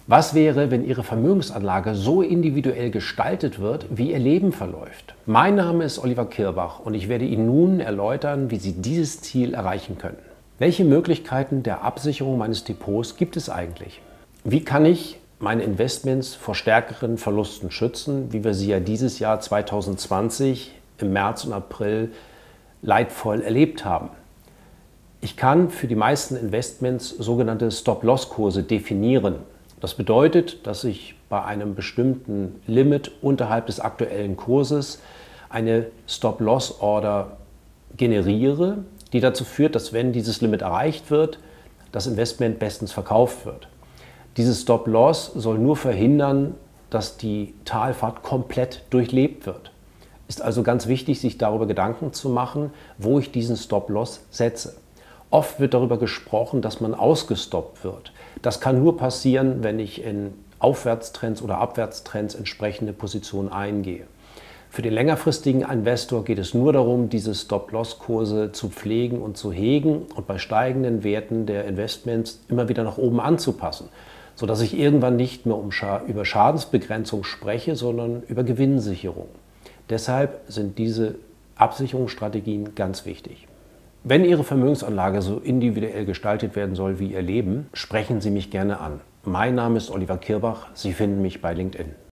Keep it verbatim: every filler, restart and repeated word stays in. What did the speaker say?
Was wäre, wenn Ihre Vermögensanlage so individuell gestaltet wird, wie Ihr Leben verläuft? Mein Name ist Oliver Kirbach und ich werde Ihnen nun erläutern, wie Sie dieses Ziel erreichen können. Welche Möglichkeiten der Absicherung meines Depots gibt es eigentlich? Wie kann ich meine Investments vor stärkeren Verlusten schützen, wie wir sie ja dieses Jahr zweitausendzwanzig im März und April leidvoll erlebt haben? Ich kann für die meisten Investments sogenannte Stop-Loss-Kurse definieren. Das bedeutet, dass ich bei einem bestimmten Limit unterhalb des aktuellen Kurses eine Stop-Loss-Order generiere, die dazu führt, dass, wenn dieses Limit erreicht wird, das Investment bestens verkauft wird. Dieses Stop-Loss soll nur verhindern, dass die Talfahrt komplett durchlebt wird. Ist also ganz wichtig, sich darüber Gedanken zu machen, wo ich diesen Stop-Loss setze. Oft wird darüber gesprochen, dass man ausgestoppt wird. Das kann nur passieren, wenn ich in Aufwärtstrends oder Abwärtstrends entsprechende Positionen eingehe. Für den längerfristigen Investor geht es nur darum, diese Stop-Loss-Kurse zu pflegen und zu hegen und bei steigenden Werten der Investments immer wieder nach oben anzupassen, sodass ich irgendwann nicht mehr um Scha- über Schadensbegrenzung spreche, sondern über Gewinnsicherung. Deshalb sind diese Absicherungsstrategien ganz wichtig. Wenn Ihre Vermögensanlage so individuell gestaltet werden soll wie Ihr Leben, sprechen Sie mich gerne an. Mein Name ist Oliver Kirbach. Sie finden mich bei LinkedIn.